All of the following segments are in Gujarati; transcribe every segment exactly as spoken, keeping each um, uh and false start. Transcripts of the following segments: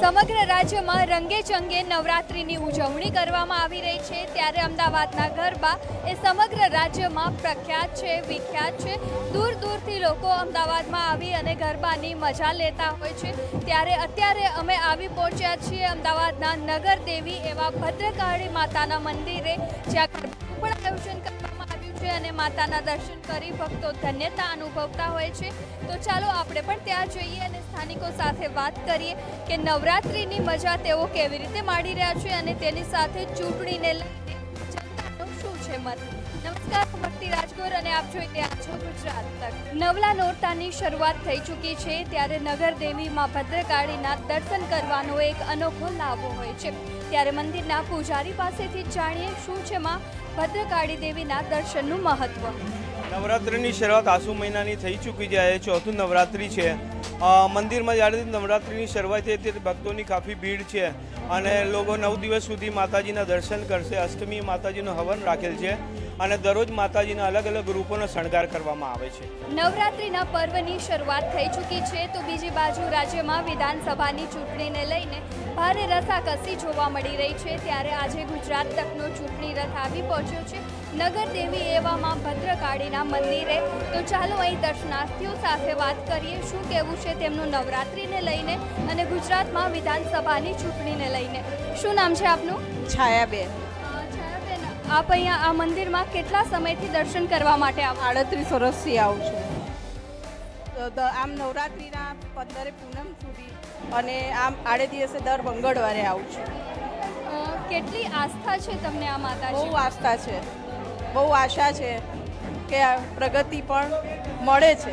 સમગ્ર રાજ્યમાં રંગે ચંગે નવરાત્રિની ઉજવણી કરવામાં આવી રહી છે, ત્યારે અમદાવાદના ગરબા એ સમગ્ર રાજ્યમાં પ્રખ્યાત છે, વિખ્યાત છે। દૂર દૂરથી લોકો અમદાવાદમાં આવી અને ગરબાની મજા લેતા હોય છે। ત્યારે અત્યારે અમે આવી પહોંચ્યા છીએ અમદાવાદના નગરદેવી એવા ભદ્રકાળી માતાના મંદિરે, જ્યાં ગરબાનું પણ આયોજન કરવામાં આવ્યું છે અને માતાના દર્શન કરી ભક્તો ધન્યતા અનુભવતા હોય છે। તો ચાલો આપણે પણ ત્યાં જઈએ અને સ્થાનિકો સાથે વાત કરીએ કે નવરાત્રિની મજા તેઓ કેવી રીતે માણી રહ્યા છે અને તેની સાથે ચૂંટણીને લઈને જનતાનું શું છે મત। નમસ્કાર, હું ભક્તિ રાજગોર અને આપ જોઈ રહ્યા છો ગુજરાત તક। નવલા નોરતાની શરૂઆત થઈ ચૂકી છે, ત્યારે નગરદેવી માં ભદ્રકાળીના દર્શન કરવાનો એક અનોખો લાભો હોય છે। ત્યારે મંદિરના પૂજારી પાસેથી જાણીએ શું છે માં ભદ્રકાળી દેવીના દર્શનનું મહત્વ। નવરાત્રિની શરૂઆત આસુ મહિનાની થઈ ચૂકી છે, ચોથું નવરાત્રિ છે। મંદિરમાં જ્યારે નવરાત્રિની શરૂઆત થઈ ત્યારે ભક્તોની કાફી ભીડ છે અને લોકો નવ દિવસ સુધી માતાજીના દર્શન કરશે। અષ્ટમી માતાજીનો હવન રાખેલ છે અને દરરોજ માતાજીના અલગ અલગ રૂપોનો શણગાર કરવામાં આવે છે। નવરાત્રિના પર્વની શરૂઆત થઈ ચૂકી છે, તો બીજી બાજુ રાજ્યમાં વિધાનસભાની ચૂંટણીને લઈને ભારે રસાકસી જોવા મળી રહી છે। ત્યારે આજે ગુજરાત તકનો ચૂંટણી રથ આવી પહોંચ્યો છે નગરદેવી એવામાં ભદ્રકાળીના મંદિરે। તો ચાલો અહીં દર્શનાર્થીઓ સાથે વાત કરીએ શું કહેવું છે તેમનું નવરાત્રિને લઈને અને ગુજરાતમાં વિધાનસભાની ચૂંટણીને લઈને। શું નામ છે આપનું? છાયાબેન। છાયાબેન, આપ અહીંયા આ મંદિરમાં કેટલા સમયથી દર્શન કરવા માટે આવો? આડત્રીસ વર્ષથી આવું છું। તો આમ નવરાત્રિના પંદરે પૂનમ સુધી અને આમ આડે દિવસે દર મંગળવારે આવું છું। કેટલી આસ્થા છે તમને આ માતાજી? બહુ આસ્થા છે, બહુ આશા છે કે પ્રગતિ પણ મળે છે।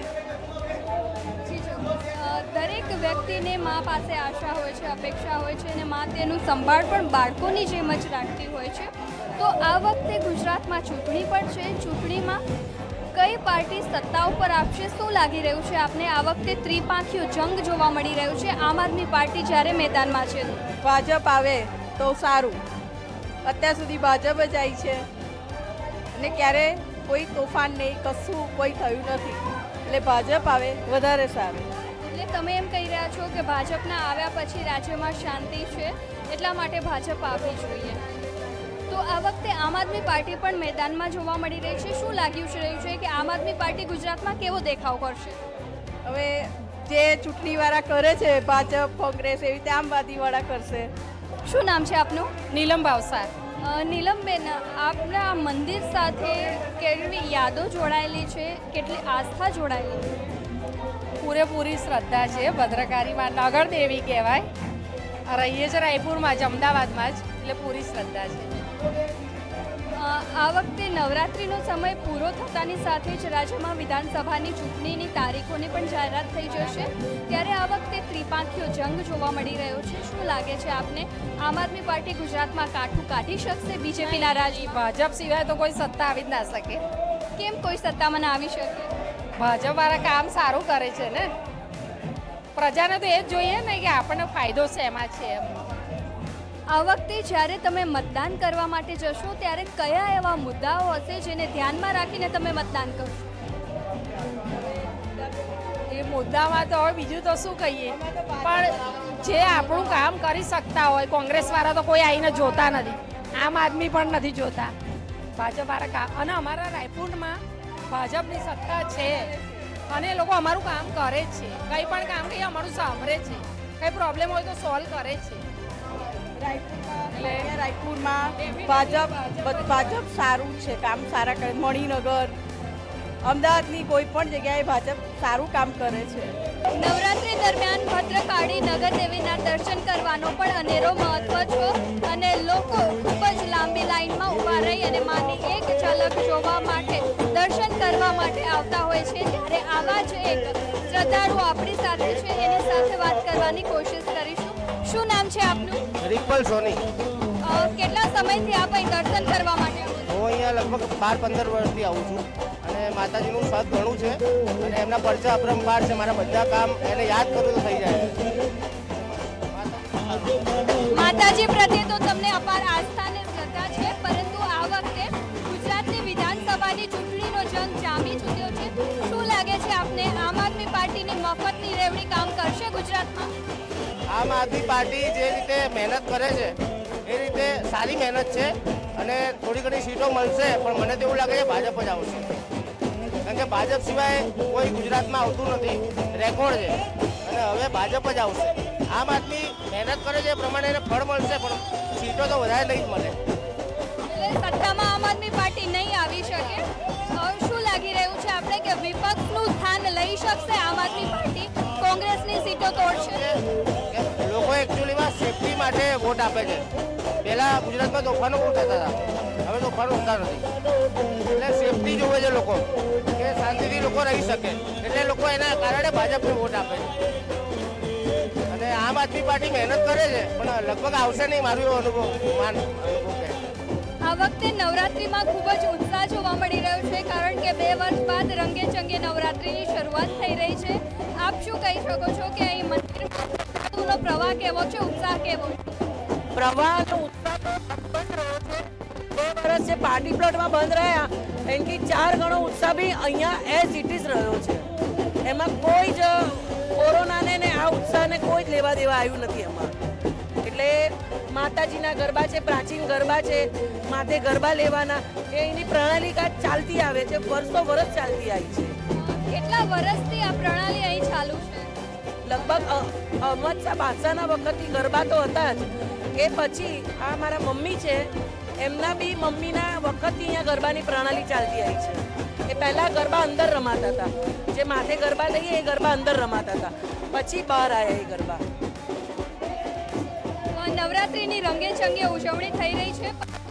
દરેક વ્યક્તિને મા પાસે આશા હોય છે, અપેક્ષા હોય છે અને મા તેનું સંભાળ પણ બાળકોની જેમ જ રાખતી હોય છે। તો આ વખતે ગુજરાતમાં ચૂંટણી પણ છે, ચૂંટણીમાં કઈ પાર્ટી સત્તા ઉપર આપશે શું લાગી રહ્યું છે આપને? આ વખતે ત્રિપાંખીયો જંગ જોવા મળી રહ્યું છે। આમ આદમી પાર્ટી જ્યારે મેદાનમાં છે, ભાજપ આવે તો સારું। અત્યાર સુધી ભાજપ જ આવી છે અને ક્યારે કોઈ તોફાન નહીં, કશું કોઈ થયું નથી, એટલે ભાજપ આવે વધારે સારું। એટલે તમે એમ કહી રહ્યા છો કે ભાજપના આવ્યા પછી રાજ્યમાં શાંતિ છે, એટલા માટે ભાજપ આવવી જોઈએ। તો આ વખતે આમ આદમી પાર્ટી પણ મેદાનમાં જોવા મળી રહી છે। શું લાગ્યું છે રહ્યું છે કે આમ આદમી પાર્ટી ગુજરાતમાં કેવો દેખાવ કરશે? હવે જે ચૂંટણીવાળા કરે છે ભાજપ, કોંગ્રેસ, એવી રીતે આમવાદીવાળા કરશે। શું નામ છે આપનું? નીલમ ભાવસાર। નીલમબેન, આપના આ મંદિર સાથે કેવી યાદો જોડાયેલી છે, કેટલી આસ્થા જોડાયેલી? પૂરેપૂરી શ્રદ્ધા છે। ભદ્રકાળીમાં નગર દેવી કહેવાય, રહીએ છે રાયપુરમાં જ, અમદાવાદમાં જ, એટલે પૂરી શ્રદ્ધા છે। આ વખતે નવરાત્રિનો સમય પૂરો થતાની સાથે જ રાજ્યમાં વિધાનસભાની ચૂંટણીની તારીખોની પણ જાહેરાત થઈ જશે, ત્યારે આ વખતે ત્રિપાંખીયો જંગ જોવા મળી રહ્યો છે। શું લાગે છે આપને, આમ આદમી પાર્ટી ગુજરાતમાં કાઠું કાઢી શકશે બીજેપીના રાજ્ય? ભાજપ સિવાય તો કોઈ સત્તા આવી જ ના શકે। કેમ કોઈ સત્તામાં ના આવી શકે? ભાજપવાળા કામ સારું કરે છે ને, પ્રજાને તો એ જ જોઈએ ને કે આપણને ફાયદો શેમાં છે એમ। આ વખતે જ્યારે તમે મતદાન કરવા માટે જશો ત્યારે કયા એવા મુદ્દાઓ હશે જેને ધ્યાનમાં રાખીને તમે મતદાન કરશો? એ મુદ્દામાં તો હવે બીજું તો શું કહીએ, પણ જે આપણું કામ કરી શકતા હોય, કોંગ્રેસવાળા તો કોઈ આવીને જોતા નથી, આમ આદમી પણ નથી જોતા, ભાજપવાળા કામ, અને અમારા રાયપુરમાં ભાજપની સત્તા છે અને એ લોકો અમારું કામ કરે છે, કંઈ પણ કામ કંઈ અમારું સાંભળે છે, કંઈ પ્રોબ્લેમ હોય તો સોલ્વ કરે છે। એટલે રાયપુરમાં ભાજપ ભાજપ સારું છે, કામ સારા કરે। મણિનગર, અમદાવાદની કોઈ પણ જગ્યાએ ભાજપ સારું કામ કરે છે। નવરાત્રિ દરમિયાન ભદ્રકાળી નગરદેવીના દર્શન કરવાનો પણ અનેરો મહત્વ છે અને લોકો ખૂબ જ લાંબી લાઈનમાં ઊભા રહી અને માની એક ઝલક જોવા માટે, દર્શન કરવા માટે આવતા હોય છે। ત્યારે આવા જ એક શ્રદ્ધાળુ આપણી સાથે છે, એની સાથે વાત કરવાની કોશિશ કરીશું। શું નામ છે આપનું? રિપલ સોની। કેટલા સમયથી આપ અહીં દર્શન કરવા માટે આવો છો? હું અહીંયા લગભગ બાર પંદર વર્ષથી આવું છું અને માતાજીનું સત ઘણું છે અને એમના પરચા અપરંપાર છે। મારા બધા કામ એને યાદ કરું તો થઈ જાય। માતાજી પ્રત્યે તો તમને અપાર આસ્થા અને શ્રદ્ધા છે, પરંતુ આ વખતે ગુજરાતની વિધાનસભાની ચૂંટણીનો જંગ જામી ચૂક્યો છે। શું લાગે છે આપને, આમ આદમી પાર્ટીની મફતની રેવડી કામ કરશે ગુજરાતમાં? આ આમ આદમી પાર્ટી જે રીતે મહેનત કરે છે એ રીતે સારી મહેનત છે અને થોડી ઘણી સીટો મળશે, પણ મને તો એવું લાગે છે ભાજપ જ આવશે, કારણ કે ભાજપ સિવાય કોઈ ગુજરાતમાં આવતું નથી, રેકોર્ડ છે, અને હવે ભાજપ જ આવશે. આમ આદમી મહેનત કરે છે એ પ્રમાણે એને ફળ મળશે, પણ સીટો તો વધારે નહીં જ મળે. એટલે સત્તામાં આમ આદમી પાર્ટી નહીં આવી શકે. અ, શું લાગી રહ્યું છે આપણે કે વિપક્ષનું સ્થાન લઈ શકશે આમ આદમી પાર્ટી? કોંગ્રેસની સીટો તોડશે? કે લોકો એકચ્યુઅલીમાં સેફટી માટે વોટ આપે છે. પહેલાં ગુજરાતમાં તોફાનો બહુ થતા હતા, હવે તોફાનો થતા નથી, એટલે સેફટી જોવે છે લોકો, કે શાંતિથી લોકો રહી શકે, એટલે લોકો એના કારણે ભાજપને વોટ આપે છે. અને આમ આદમી પાર્ટી મહેનત કરે છે, પણ લગભગ આવશે નહીં, મારું એવો અનુભવ માન અનુભવ કહે છે. આ વખતે નવરાત્રિમાં ખૂબ જ ઉત્સાહ જોવા મળી રહ્યો છે, કારણ કે બે વર્ષ બાદ રંગે ચંગે નવરાત્રિની શરૂઆત થઈ રહી છે. આપ શું કહી શકો છો કે અહીં મંદિરનો પ્રવાહ કેવો છે, ઉત્સાહ કેવો છે? પ્રવાહનો ઉત્સાહ બંધ રહ્યો છે. બે વર્ષ જે પાર્ટી પ્લોટમાં બંધ રહ્યા એનાથી ચાર ગણો ઉત્સાહ બી અહીંયા એઝ ઇટ ઇઝ રહ્યો છે. એમાં કોઈ જ કોરોનાને ને આ ઉત્સાહને કોઈ જ લેવા દેવા આવ્યું નથી એમાં. એટલે માતાજીના ગરબા છે, પ્રાચીન ગરબા છે, માથે ગરબા લેવાના, એ એની પ્રણાલિકા ચાલતી આવે છે, વર્ષો વર્ષ ચાલતી આવી છે. કેટલા વર્ષથી આ પ્રણાલી અહીં ચાલુ છે? લગભગ અહમદ શાહ બાદશાહના વખતથી ગરબા તો હતા જ. એ પછી આ મારા મમ્મી છે, એમના બી મમ્મીના વખતથી અહીંયા ગરબાની પ્રણાલી ચાલતી આવી છે. એ પહેલાં ગરબા અંદર રમાતા હતા, જે માથે ગરબા લઈએ એ ગરબા અંદર રમાતા હતા, પછી બહાર આવ્યા એ ગરબા. નવરાત્રિની રંગે ચંગે ઉજવણી થઈ રહી છે.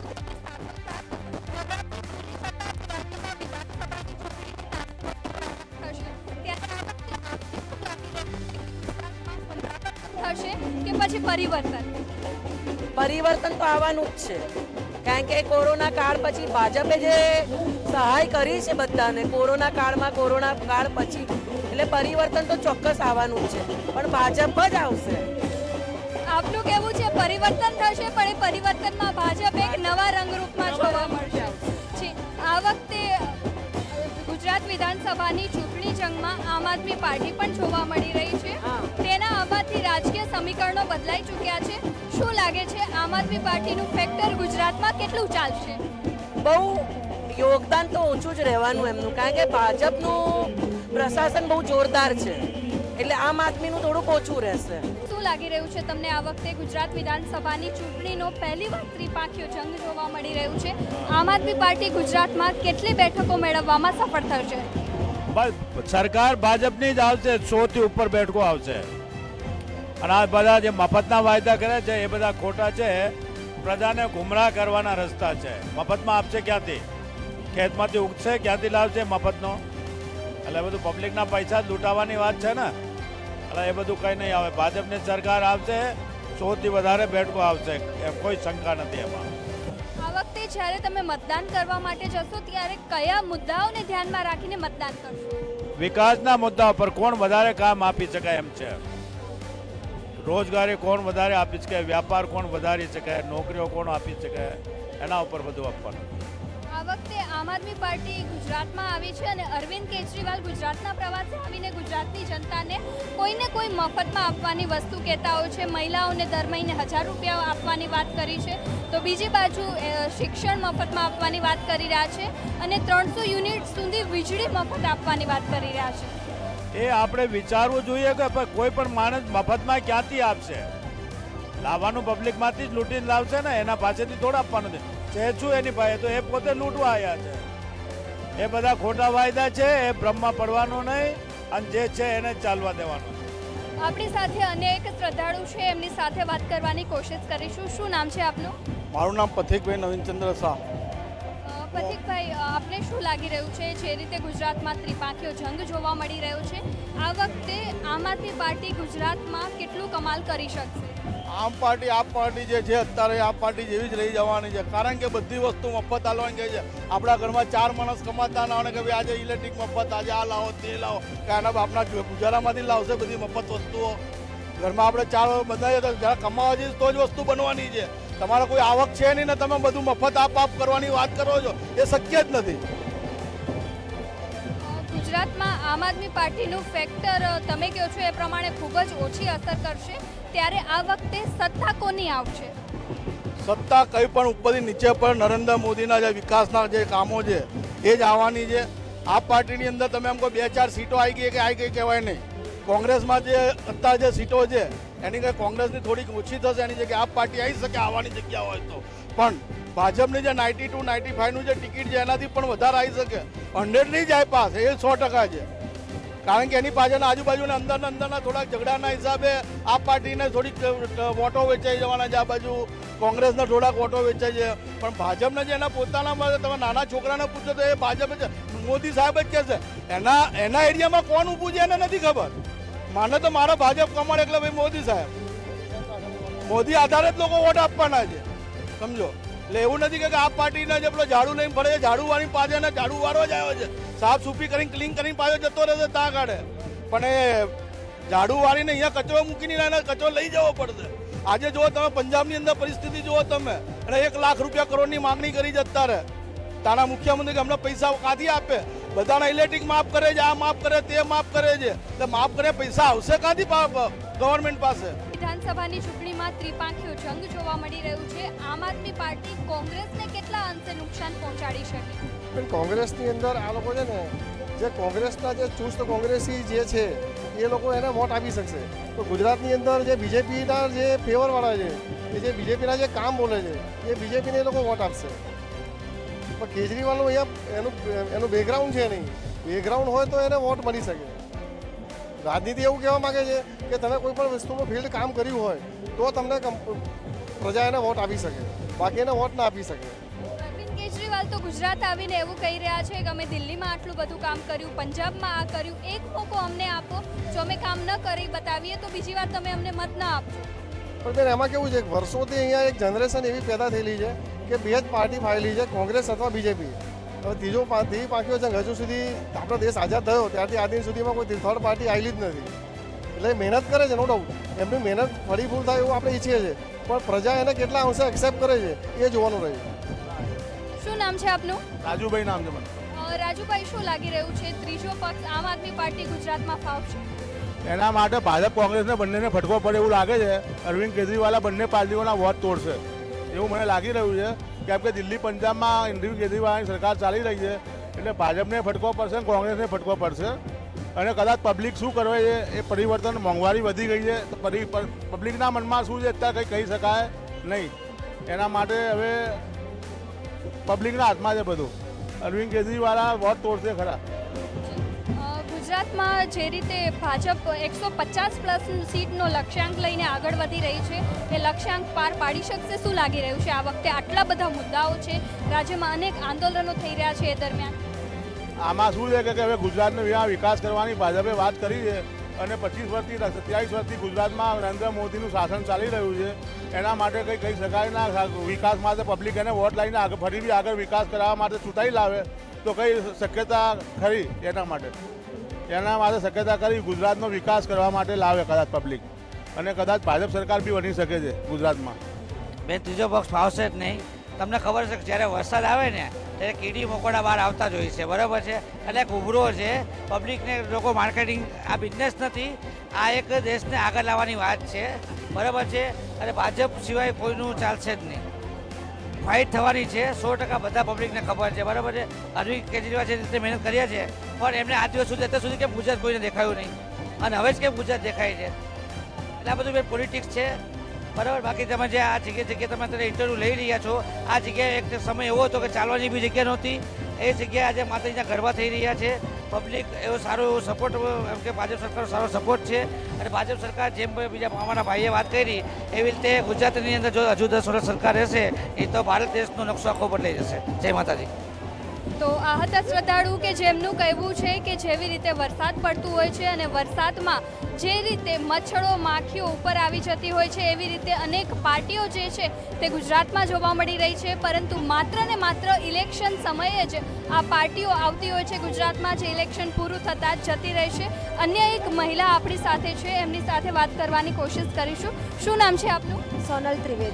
થશે કે પછી પરિવર્તન? પરિવર્તન તો આવવાનું જ છે, કારણ કે કોરોના કાળ પછી ભાજપે જે સહાય કરી છે બધાને, કોરોના કાળમાં, કોરોના કાળ પછી, એટલે પરિવર્તન તો ચોક્કસ આવવાનું જ છે, પણ ભાજપ જ આવશે. આપનું કહેવું છે પરિવર્તન થશે, પણ એ પરિવર્તનમાં ભાજપ એક નવા રંગરૂપમાં જોવા મળશે. આ વખતે ગુજરાત વિધાનસભાની ચૂંટણી જંગમાં આમ આદમી પાર્ટી પણ જોવા મળી રહી છે. તેના આવવાથી રાજકીય સમીકરણો બદલાઈ ચૂક્યા છે. શું લાગે છે આમ આદમી પાર્ટીનું ફેક્ટર ગુજરાતમાં કેટલું ચાલશે? બહુ યોગદાન તો ઓછું જ રહેવાનું એમનું, કારણ કે ભાજપનું પ્રશાસન બહુ જોરદાર છે, એટલે આમ આદમીનું થોડુંક ઓછું રહેશે. શું લાગી રહ્યું છે તમને આ વખતે ગુજરાત વિધાનસભાની ચૂંટણીનો પહેલી વાર ત્રિપાંખીયો જંગ જોવા મળી રહ્યું છે? આમ આદમી પાર્ટી ગુજરાતમાં કેટલી બેઠકો મેળવવામાં સફળ થશે? સરકાર ભાજપની જ આવશે, સો થી ઉપર બેઠકો આવશે. અને આ બધા જે મફતના વાયદા કરે છે એ બધા ખોટા છે, પ્રજાને ગુમરાહ કરવાના રસ્તા છે. મફતમાં આપશે ક્યાંથી? ખેતમાંથી ઉગશે ક્યાંથી લાવશે મફતનો? એટલે બધું પબ્લિકના પૈસા જ લૂંટાવાની વાત છે ને. એટલે એ બધું કંઈ નહીં આવે. ભાજપની સરકાર આવશે, સૌથી વધારે બેઠકો આવશે, એમ કોઈ શંકા નથી એમાં. આ વખતે જ્યારે તમે મતદાન કરવા માટે જશો ત્યારે કયા મુદ્દાઓને ધ્યાનમાં રાખીને મતદાન કરશો? વિકાસના મુદ્દાઓ પર કોણ વધારે કામ આપી શકાય એમ છે, રોજગારી કોણ વધારે આપી શકે, વ્યાપાર કોણ વધારી શકે, નોકરીઓ કોણ આપી શકે, એના ઉપર બધું આપવાનું. આ વખતે આમ આદમી પાર્ટી ગુજરાતમાં આવી છે અને અરવિંદ કેજરીવાલ ગુજરાતના પ્રવાસે આવીને ગુજરાતની જનતાને કોઈને કોઈ મફતમાં આપવાની વસ્તુ કહેતા હોય છે. મહિલાઓને દર મહિને હજાર રૂપિયા આપવાની વાત કરી છે, તો બીજી બાજુ શિક્ષણ મફતમાં આપવાની વાત કરી રહ્યા છે અને ત્રણસો યુનિટ સુધી વીજળી મફત આપવાની વાત કરી રહ્યા છે. એ આપણે વિચારવું જોઈએ કે કોઈ પણ માણસ મફતમાં ક્યાંથી આપશે? લાવવાનું પબ્લિકમાંથી જ લૂંટીને લાવશે ને, એના પાસેથી થોડા આપવાનું છે. છે શું એની પાસે? તો એ પોતે લૂંટવા આવ્યા છે. એ બધા ખોટા વાયદા છે, એ ભ્રમમાં પડવાનું નહીં, અને જે છે એને ચાલવા દેવાનું. આપણી સાથે અનેક શ્રદ્ધાળુ છે, એમની સાથે વાત કરવાની કોશિશ કરીશું. શું નામ છે આપનું? મારું નામ પથિકભાઈ નવીનચંદ્ર શાહ. પથિકભાઈ, આપને શું લાગી રહ્યું છે જે રીતે ગુજરાતમાં ત્રિપાંખીયો જંગ જોવા મળી રહ્યો છે, આ વખતે આમ આદમી પાર્ટી ગુજરાતમાં કેટલું કમાલ કરી શકશે? આમ પાર્ટી આપ પાર્ટી જે છે અત્યારે આ પાર્ટી જેવી જ રહી જવાની છે, કારણ કે બધી વસ્તુ મફત આલવાની કહે છે. આપણા ઘરમાં ચાર માણસ કમાતા ના હોય કે ભાઈ આજે ઇલેક્ટ્રિક મફત, આજે આ લાવો તે લાવો, કે આના આપણા ગુજારામાંથી લાવશે બધી મફત વસ્તુઓ. ઘરમાં આપણે ચાર બધા જરા કમાવા જઈએ તો જ વસ્તુ બનવાની છે. તમારે કોઈ આવક છે નહીં ને તમે બધું મફત આપ આપ કરવાની વાત કરો છો, એ શક્ય જ નથી. ગુજરાતમાં આમ આદમી પાર્ટીનું ફેક્ટર તમે કહો છો એ પ્રમાણે ખૂબ જ ઓછી અસર કરશે, ત્યારે આ વખતે સત્તા કોની આવશે? સત્તા કંઈ પણ ઉપરથી નીચે પર નરેન્દ્ર મોદીના જે વિકાસના જે કામો છે એ જ આવવાની છે. આ પાર્ટીની અંદર તમે એમ કહો બે ચાર સીટો આવી ગઈ કે આવી ગઈ કહેવાય નહીં. કોંગ્રેસમાં જે અત્યારે જે સીટો છે એની કંઈ કોંગ્રેસની થોડીક ઓછી થશે, એની જગ્યાએ આ પાર્ટી આવી શકે આવવાની જગ્યા હોય તો. પણ ભાજપની જે નાઇન્ટી ટુ નાઇન્ટી ફાઈવનું જે ટિકિટ છે એનાથી પણ વધારે આવી શકે. હંડ્રેડ નહીં જાય પાસ, એ સો ટકા છે. કારણ કે એની પાછળના આજુબાજુના અંદરના અંદરના થોડાક ઝઘડાના હિસાબે આ પાર્ટીને થોડીક વોટો વેચાઈ જવાના છે, આ બાજુ કોંગ્રેસના થોડાક વોટો વેચાય છે. પણ ભાજપને જે એના પોતાના તમે નાના છોકરાને પૂછો તો એ ભાજપ છે, મોદી સાહેબ જ કહેશે. એના એના એરિયામાં કોણ ઊભું છે એને નથી ખબર. માને તો મારા ભાજપ કમળ એટલે ભાઈ મોદી સાહેબ, મોદી આધારે જ લોકો વોટ આપવાના છે, સમજો. એટલે એવું નથી કે આ પાર્ટીને જે પેલો ઝાડુ લઈને ફરે છે, ઝાડુ વાળી પાછળ ને ઝાડુ વાળો જ આવ્યો છે, સાફ સુફી કરીને ક્લીન કરીને પાછો જતો રહેશે તા કાઢે. પણ એ ઝાડુ વાળીને અહીંયા કચરો મૂકીને એને કચરો લઈ જવો પડશે. આજે જુઓ તમે પંજાબની અંદર પરિસ્થિતિ જુઓ તમે, અને એક લાખ રૂપિયા કરોડની માંગણી કરી જ અત્યારે તાના મુખ્યમંત્રી કે અમને પૈસા કાંથી આપે? બધાના ઇલેક્ટ્રિક માફ કરે છે, આ માફ કરે તે માફ કરે છે. એટલે માફ કરે પૈસા આવશે કાંથી ગવર્મેન્ટ પાસે? વિધાનસભાની ચૂંટણીમાં ત્રિપાંખીયો જંગ જોવા મળી રહ્યું છે. આમ આદમી પાર્ટી કોંગ્રેસને કેટલા અંશે નુકસાન પહોંચાડી શકે? પણ કોંગ્રેસની અંદર આ લોકો છે ને, જે કોંગ્રેસના જે ચુસ્ત કોંગ્રેસી જે છે એ લોકો એને વોટ આપી શકશે. તો ગુજરાતની અંદર જે બીજેપીના જે ફેવરવાળા છે, કે જે બીજેપીના જે કામ બોલે છે, એ બીજેપીને એ લોકો વોટ આપશે. પણ કેજરીવાલનું અહીંયા એનું એનું બેકગ્રાઉન્ડ છે નહીં. બેકગ્રાઉન્ડ હોય તો એને વોટ મળી શકે. રાજનીતિ એવું કહેવા માગે છે કે તમે કોઈ પણ વસ્તુનું ફિલ્ડ કામ કર્યું હોય તો તમને પ્રજા એને વોટ આપી શકે, બાકી એને વોટ ના આપી શકે. અરવિંદ કેજરીવાલ તો ગુજરાત આવીને એવું કહી રહ્યા છે કે અમે દિલ્હીમાં આટલું બધું કામ કર્યું, પંજાબમાં આ કર્યું, એક મોકો અમને આપો, જો અમે કામ ન કરી બતાવીએ તો બીજી વાર તમે અમને મત ના આપજો. પણ બેન એમાં કેવું છે, વર્ષોથી અહીંયા એક જનરેશન એવી પેદા થયેલી છે કે બે જ પાર્ટી ફાયેલી છે, કોંગ્રેસ અથવા બીજેપી. હવે ત્રીજો ત્રીજી પાંખ્યો છે, હજુ સુધી આપણો દેશ આઝાદ થયો ત્યારથી આ દિન સુધીમાં કોઈ થર્ડ પાર્ટી આવેલી જ નથી. એટલે મહેનત કરે છે, નો ડાઉટ એમની મહેનત ફળી ફૂલ થાય એવું આપણે ઈચ્છીએ છીએ, પણ પ્રજા એને કેટલા અંશે એક્સેપ્ટ કરે છે એ જોવાનું રહ્યું. શું નામ છે આપનું? રાજુભાઈ નામ છે મને. રાજુભાઈ, શું લાગી રહ્યું છે, ત્રીજો પક્ષ આમ આદમી પાર્ટી ગુજરાતમાં ફાવશે? એના માટે ભાજપ કોંગ્રેસને બંનેને ફટકો પડે એવું લાગે છે. અરવિંદ કેજરીવાલ બંને પાર્ટીઓના વોટ તોડશે એવું મને લાગી રહ્યું છે. કેમ કે દિલ્હી પંજાબમાં અરવિંદ કેજરીવાલની સરકાર ચાલી રહી છે, એટલે ભાજપને ફટકો પડશે અને કોંગ્રેસને ફટકો પડશે. અને કદાચ પબ્લિક શું કરવે છે એ પરિવર્તન, મોંઘવારી વધી ગઈ છે તો પબ્લિકના મનમાં શું છે અત્યારે કંઈ કહી શકાય નહીં. એના માટે હવે પબ્લિકના હાથમાં છે બધું. અરવિંદ કેજરીવાલ વોટ તોડશે ખરા. ગુજરાતમાં જે રીતે ભાજપ એકસો પચાસ પ્લસ સીટનો લક્ષ્યાંક લઈને આગળ વધી રહી છે, એ લક્ષ્યાંક પાર પાડી શકશે? શું લાગી રહ્યું છે આ વખતે? આટલા બધા મુદ્દાઓ છે, રાજ્યમાં અનેક આંદોલનો થઈ રહ્યા છે એ દરમિયાન. આમાં શું છે કે હવે ગુજરાતનો વિકાસ કરવાની ભાજપે વાત કરી છે, અને પચીસ વર્ષથી સત્યાવીસ વર્ષથી ગુજરાતમાં નરેન્દ્ર મોદીનું શાસન ચાલી રહ્યું છે. એના માટે કંઈ કહી શકાય ના. વિકાસ માટે પબ્લિક એને વોટ લઈને આગળ ફરી બી આગળ વિકાસ કરાવવા માટે ચૂંટાઈ લાવે તો કઈ શક્યતા ખરી? એના માટે એના માટે શક્યતા કરી ગુજરાતનો વિકાસ કરવા માટે લાવે કદાચ પબ્લિક, અને કદાચ ભાજપ સરકાર બી બની શકે છે ગુજરાતમાં. બેન, ત્રીજો પક્ષ ફાવશે જ નહીં. તમને ખબર છે કે જ્યારે વરસાદ આવે ને ત્યારે કીડી મકોડા બહાર આવતા જ હોય છે, બરાબર છે? એટલે એક ઉભરો છે પબ્લિકને. લોકો માર્કેટિંગ આ બિઝનેસ નથી, આ એક દેશને આગળ લાવવાની વાત છે, બરાબર છે? અને ભાજપ સિવાય કોઈનું ચાલશે જ નહીં. ફાઇટ થવાની છે, સો ટકા બધા પબ્લિકને ખબર છે, બરાબર છે? અરવિંદ કેજરીવાલ જે રીતે મહેનત કર્યા છે, પણ એમને આ દિવસ સુધી અત્યાર સુધી કેમ ગુજરાત કોઈને દેખાયું નહીં, અને હવે જ કેમ ગુજરાત દેખાય છે? એટલે આ બધું બે પોલિટિક્સ છે, બરાબર? બાકી તમે જે આ જગ્યાએ જગ્યાએ તમે અત્યારે ઇન્ટરવ્યૂ લઈ રહ્યા છો, આ જગ્યાએ એક સમય એવો હતો કે ચાલવાની બી જગ્યા નહોતી. એ જગ્યાએ આજે માતાજીના ગરબા થઈ રહ્યા છે. પબ્લિક એવો સારો એવો સપોર્ટ, એમ કે ભાજપ સરકારનો સારો સપોર્ટ છે. અને ભાજપ સરકાર જેમ બીજા અમારા ભાઈએ વાત કરી એવી રીતે ગુજરાતની અંદર જો હજુ દસ વર્ષ સરકાર રહેશે એ તો ભારત દેશનો નકશો આખો બદલાઈ જશે. જય માતાજી. તો આ હતા શ્રદ્ધાળુ કે જેમનું કહેવું છે કે જેવી રીતે વરસાદ પડતું હોય છે અને વરસાદમાં જે રીતે મચ્છરો માખીઓ ઉપર આવી જતી હોય છે, એવી રીતે અનેક પાર્ટીઓ જે છે તે ગુજરાતમાં જોવા મળી રહી છે. પરંતુ માત્ર ને માત્ર ઇલેક્શન સમયે જ આ પાર્ટીઓ આવતી હોય છે ગુજરાતમાં, જે ઇલેક્શન પૂરું થતાં જ જતી રહેશે. અન્ય એક મહિલા આપણી સાથે છે, એમની સાથે વાત કરવાની કોશિશ કરીશું. શું નામ છે આપનું? સોનલ ત્રિવેદી.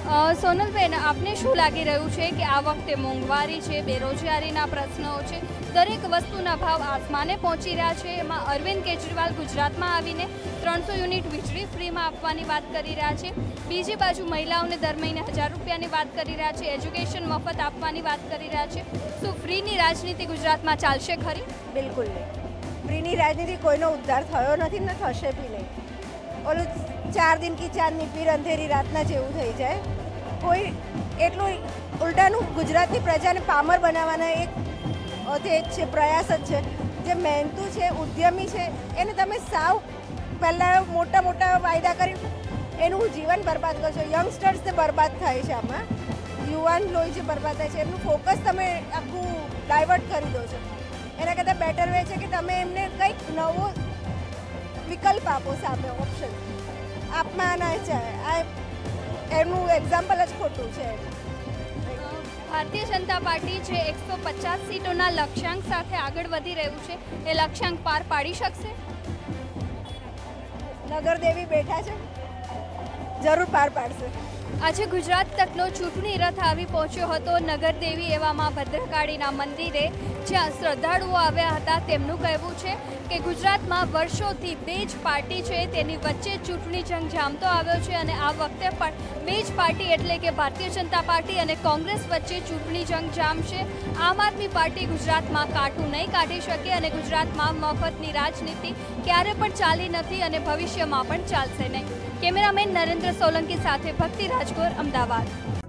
અ, સોનલબેન, આપને શું લાગી રહ્યું છે કે આ વખતે મોંઘવારી છે, બેરોજગારીના પ્રશ્નો છે, દરેક વસ્તુના ભાવ આસમાને પહોંચી રહ્યા છે, એમાં અરવિંદ કેજરીવાલ ગુજરાતમાં આવીને ત્રણસો યુનિટ વીજળી ફ્રીમાં આપવાની વાત કરી રહ્યા છે, બીજી બાજુ મહિલાઓને દર મહિને હજાર રૂપિયાની વાત કરી રહ્યા છે, એજ્યુકેશન મફત આપવાની વાત કરી રહ્યા છે. શું ફ્રીની રાજનીતિ ગુજરાતમાં ચાલશે ખરી? બિલકુલ નહીં. ફ્રીની રાજનીતિ કોઈનો ઉદ્ધાર થયો નથી ને થશે બી નહીં. ઓલું ચાર દિન કી ચાંદની પીર અંધેરી રાતના જેવું થઈ જાય. કોઈ એટલું ઉલટાનું ગુજરાતની પ્રજાને પામર બનાવવાના એક તે છે પ્રયાસ જ છે. જે મહેનતુ છે, ઉદ્યમી છે, એને તમે સાવ પહેલાં મોટા મોટા વાયદા કરી એનું જીવન બરબાદ કરો છો. યંગસ્ટર્સને બરબાદ થાય છે આમાં, યુવાન લોહી જે બરબાદ થાય છે એમનું ફોકસ તમે આખું ડાયવર્ટ કરી દો છો. એના કરતાં બેટર વે છે કે તમે એમને કંઈક નવો વિકલ્પ આપો, સામે ઓપ્શન આપમાં ના ચાહે. આ એનું એક્ઝામ્પલ જ ખોટું છે. ભારતીય જનતા પાર્ટી જે એકસો પચાસ સીટોના લક્ષ્યાંક સાથે આગળ વધી રહ્યું છે, એ લક્ષ્યાંક પાર પાડી શકશે? નગરદેવી બેઠા છે, જરૂર પાર પાડશે. આજે ગુજરાત તકનો ચૂંટણી રથ આવી પહોંચ્યો હતો નગરદેવી એવામાં ભદ્રકાળીના મંદિરે, જ્યાં શ્રદ્ધાળુઓ આવ્યા હતા. તેમનું કહેવું છે કે ગુજરાતમાં વર્ષોથી બે જ પાર્ટી છે, તેની વચ્ચે ચૂંટણી જંગ જામતો આવ્યો છે અને આ વખતે પણ બે જ પાર્ટી એટલે કે ભારતીય જનતા પાર્ટી અને કોંગ્રેસ વચ્ચે ચૂંટણી જંગ જામશે. આમ આદમી પાર્ટી ગુજરાતમાં કાંટું નહીં કાઢી શકે અને ગુજરાતમાં મફતની રાજનીતિ ક્યારે પણ ચાલી નથી અને ભવિષ્યમાં પણ ચાલશે નહીં. કેમેરામેન નરેન્દ્ર સોલંકી સાથે ભક્તિ રાજગોર, અમદાવાદ.